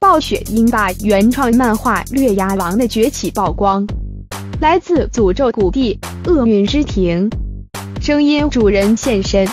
暴雪英霸原创漫画《月牙王的崛起》曝光，来自诅咒谷地厄运之庭，声音主人现身。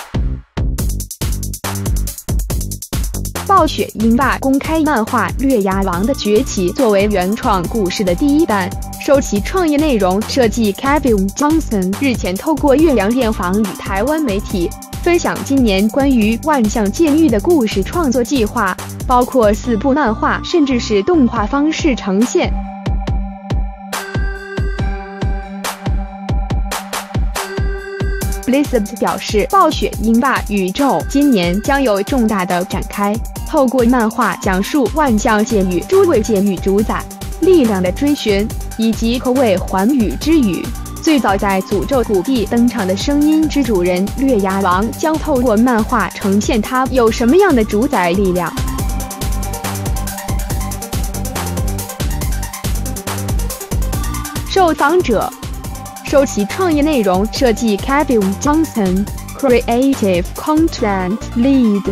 暴雪英霸公开漫画《月牙王的崛起》作为原创故事的第一弹，受其创意内容设计 Kevin Johnson 日前透过月亮电访与台湾媒体分享今年关于万象界域的故事创作计划，包括4部漫画甚至是动画方式呈现。Blizzard 表示，暴雪英霸宇宙今年将有重大的展开，透过漫画讲述万象界域诸位界域主宰力量的追寻，以及何谓寰宇之语。最早在诅咒谷地登场的声音之主人月牙王将透过漫画呈现他有什么样的主宰力量。受访者受其创意内容设计 Kevin Johnson Creative Content Lead。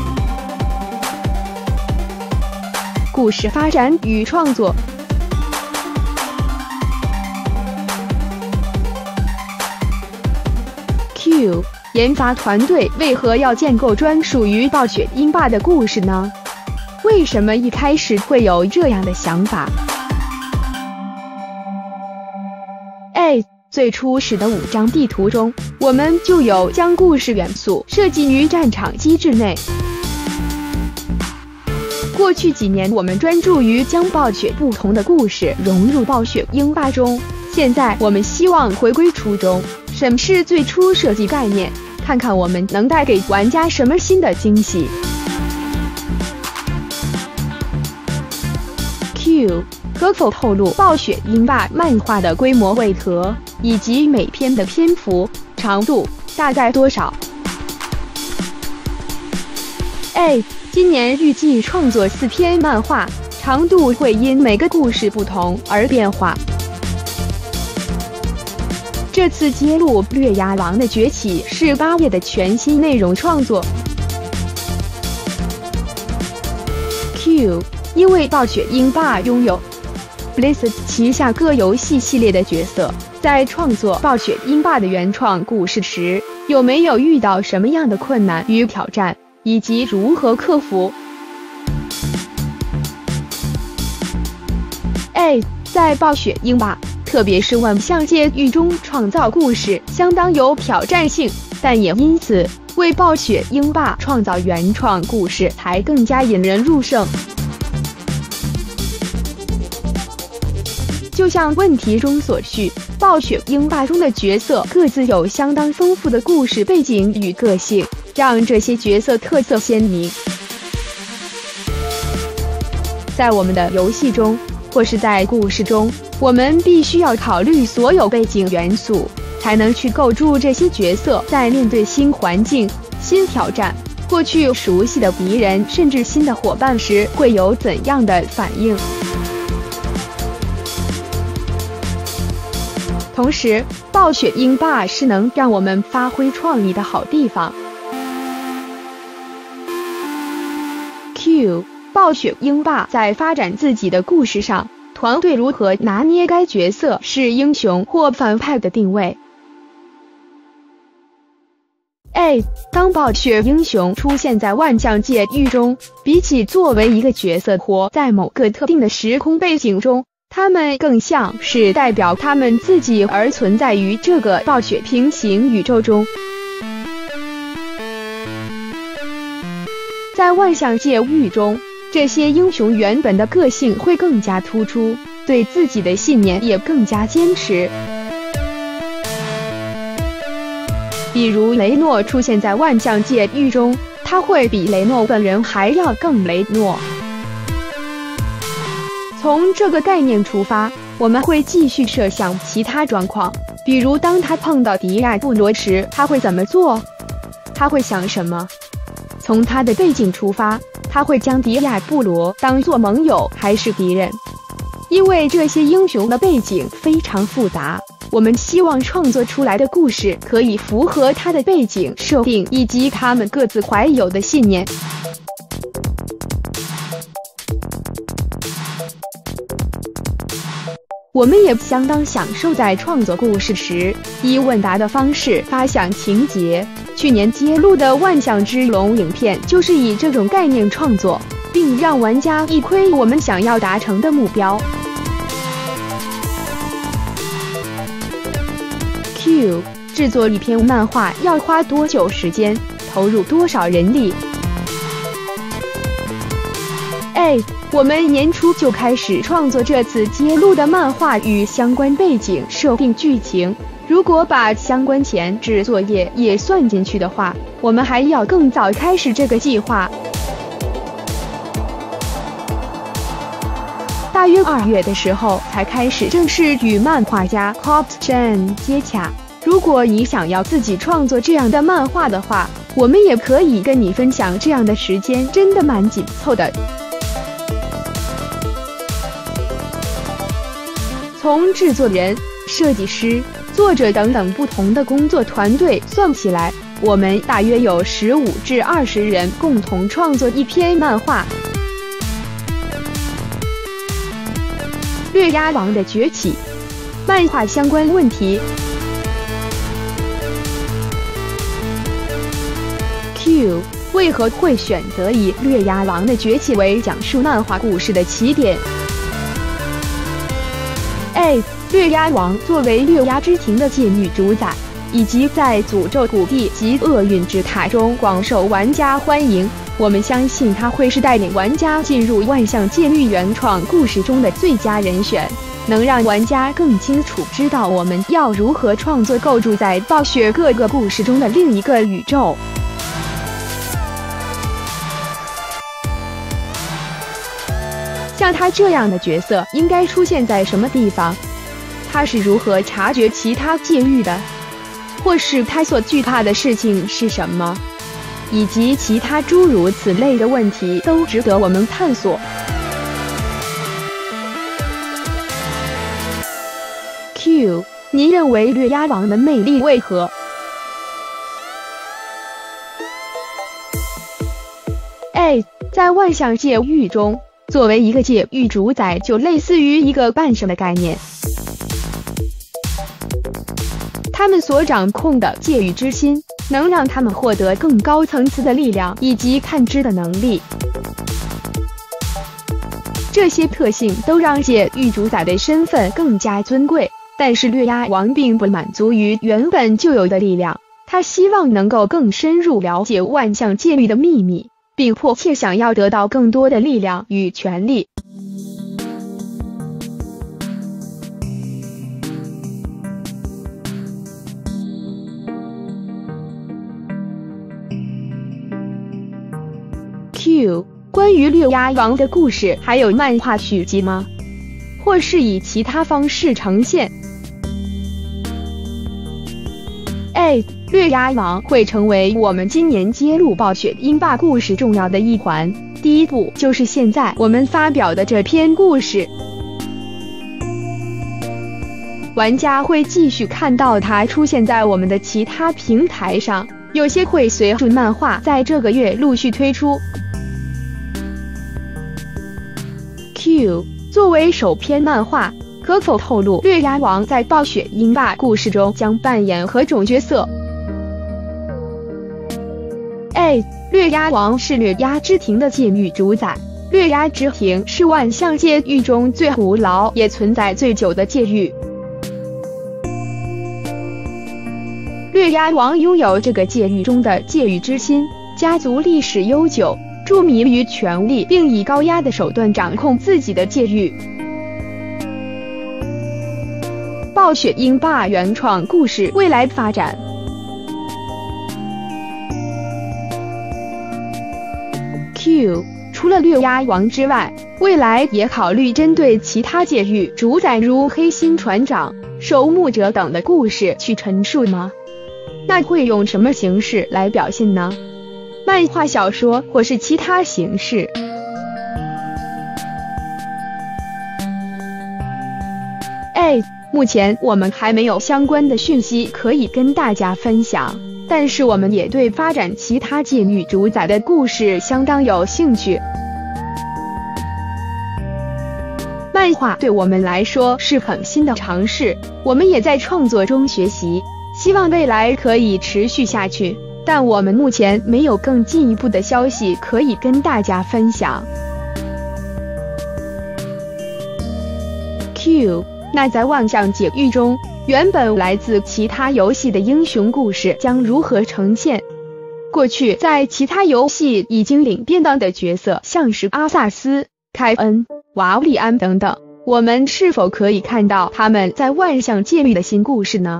故事发展与创作。Q 研发团队为何要建构专属于暴雪英霸的故事呢？为什么一开始会有这样的想法？ A 最初始的5张地图中，我们就有将故事元素设计于战场机制内。过去几年，我们专注于将暴雪不同的故事融入暴雪英霸中，现在我们希望回归初衷，审视最初设计概念，看看我们能带给玩家什么新的惊喜。Q 可否透露暴雪英霸漫画的规模为何，以及每篇的篇幅长度大概多少？ A 今年预计创作4篇漫画，长度会因每个故事不同而变化。这次揭露月牙王的崛起是8页的全新内容创作。Q 因为暴雪英霸拥有 Blizzard 旗下各游戏系列的角色，在创作暴雪英霸的原创故事时，有没有遇到什么样的困难与挑战，以及如何克服？ A 在暴雪英霸，特别是万象界域中创造故事相当有挑战性，但也因此为暴雪英霸创造原创故事才更加引人入胜。就像问题中所叙，暴雪英霸中的角色各自有相当丰富的故事背景与个性，让这些角色特色鲜明。在我们的游戏中，或是在故事中，我们必须要考虑所有背景元素，才能去构筑这些角色在面对新环境、新挑战、过去熟悉的敌人甚至新的伙伴时会有怎样的反应。同时，暴雪英霸是能让我们发挥创意的好地方。Q 暴雪英霸在发展自己的故事上，团队如何拿捏该角色是英雄或反派的定位？ A 当暴雪英雄出现在万象界域中，比起作为一个角色活在某个特定的时空背景中，他们更像是代表他们自己而存在于这个暴雪平行宇宙中。在万象界域中，这些英雄原本的个性会更加突出，对自己的信念也更加坚持。比如雷诺出现在万象界域中，他会比雷诺本人还要更雷诺。从这个概念出发，我们会继续设想其他状况，比如当他碰到迪亚布罗时，他会怎么做？他会想什么？从他的背景出发，他会将迪亚布罗当作盟友还是敌人？因为这些英雄的背景非常复杂，我们希望创作出来的故事可以符合他的背景设定以及他们各自怀有的信念。 我们也相当享受在创作故事时以问答的方式发想情节。去年揭露的《万象之龙》影片就是以这种概念创作，并让玩家一窥我们想要达成的目标。Q 制作一篇漫画要花多久时间？投入多少人力？ A 我们年初就开始创作这次揭露的漫画与相关背景设定剧情，如果把相关前置作业也算进去的话，我们还要更早开始这个计划。大约2月的时候才开始正式与漫画家 Copsgen 接洽。如果你想要自己创作这样的漫画的话，我们也可以跟你分享，这样的时间真的蛮紧凑的。从制作人、设计师、作者等等不同的工作团队算起来，我们大约有15至20人共同创作一篇漫画。掠鸦王的崛起，漫画相关问题。Q 为何会选择以掠鸦王的崛起为讲述漫画故事的起点？ A 掠鸦王作为掠鸦之庭的界域主宰，以及在诅咒谷地及厄运之塔中广受玩家欢迎，我们相信他会是带领玩家进入万象界域原创故事中的最佳人选，能让玩家更清楚知道我们要如何创作构筑在暴雪各个故事中的另一个宇宙。像他这样的角色应该出现在什么地方？他是如何察觉其他界域的？或是他所惧怕的事情是什么？以及其他诸如此类的问题都值得我们探索。Q 您认为掠鸦王的魅力为何？ A 在万象界域中，作为一个界域主宰，就类似于一个半神的概念。他们所掌控的界域之心，能让他们获得更高层次的力量以及探知的能力。这些特性都让界域主宰的身份更加尊贵。但是掠鸦王并不满足于原本就有的力量，他希望能够更深入了解万象界域的秘密，并迫切想要得到更多的力量与权力。Q 关于掠鸦王的故事还有漫画续集吗？或是以其他方式呈现？ A 掠鸦王会成为我们今年揭露暴雪鹰霸故事重要的一环。第一步就是现在我们发表的这篇故事，玩家会继续看到它出现在我们的其他平台上，有些会随着漫画在这个月陆续推出。Q 作为首篇漫画，可否透露掠鸦王在暴雪鹰霸故事中将扮演何种角色？ A 掠鸦王是掠鸦之庭的界域主宰，掠鸦之庭是万象界域中最古老也存在最久的界域。掠鸦王拥有这个界域中的界域之心，家族历史悠久，着迷于权力，并以高压的手段掌控自己的界域。暴雪鹰霸原创故事未来发展。Q 除了掠鸦王之外，未来也考虑针对其他界域主宰如黑心船长、守墓者等的故事去陈述吗？那会用什么形式来表现呢？漫画、小说或是其他形式？A 目前我们还没有相关的讯息可以跟大家分享，但是我们也对发展其他界域主宰的故事相当有兴趣。 漫画对我们来说是很新的尝试，我们也在创作中学习，希望未来可以持续下去，但我们目前没有更进一步的消息可以跟大家分享。Q， 那在万象界域中，原本来自其他游戏的英雄故事将如何呈现？过去在其他游戏已经领便当的角色，像是阿萨斯、凯恩、瓦利安等等，我们是否可以看到他们在万象界域的新故事呢？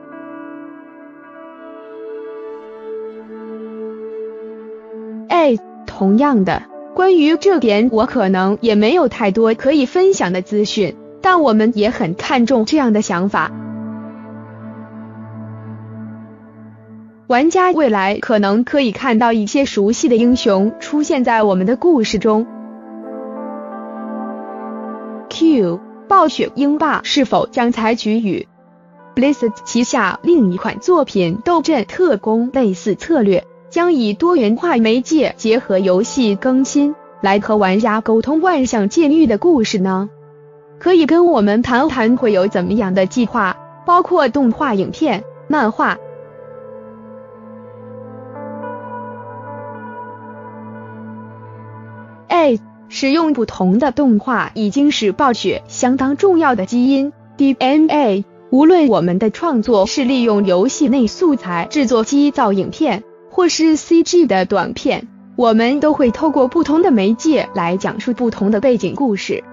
同样的，关于这点我可能也没有太多可以分享的资讯，但我们也很看重这样的想法。玩家未来可能可以看到一些熟悉的英雄出现在我们的故事中。Q， 暴雪英霸是否将采取与 Blizzard 旗下另一款作品《斗阵特工》类似策略，将以多元化媒介结合游戏更新，来和玩家沟通万象界域的故事呢？可以跟我们谈谈会有怎么样的计划，包括动画影片、漫画。使用不同的动画已经是暴雪相当重要的基因 DNA， 无论我们的创作是利用游戏内素材制作机造影片，或是 CG 的短片，我们都会透过不同的媒介来讲述不同的背景故事。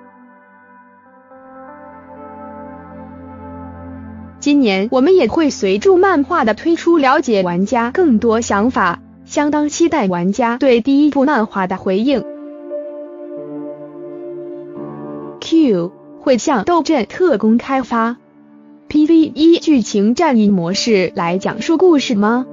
今年我们也会随着漫画的推出了解玩家更多想法，相当期待玩家对第一部漫画的回应。Q 会向斗阵特工开发 PVE 剧情战役模式来讲述故事吗？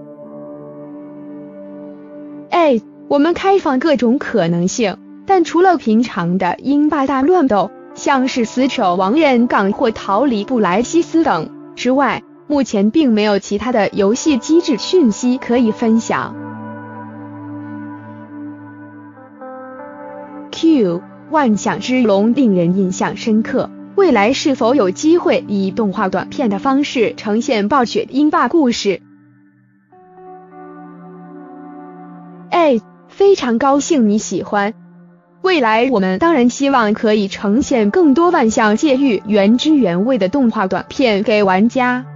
我们开放各种可能性，但除了平常的英霸大乱斗，像是死守亡人港或逃离布莱西斯等之外，目前并没有其他的游戏机制讯息可以分享。Q 万象之龙令人印象深刻，未来是否有机会以动画短片的方式呈现暴雪英霸故事？非常高兴你喜欢。未来我们当然希望可以呈现更多万象界域原汁原味的动画短片给玩家。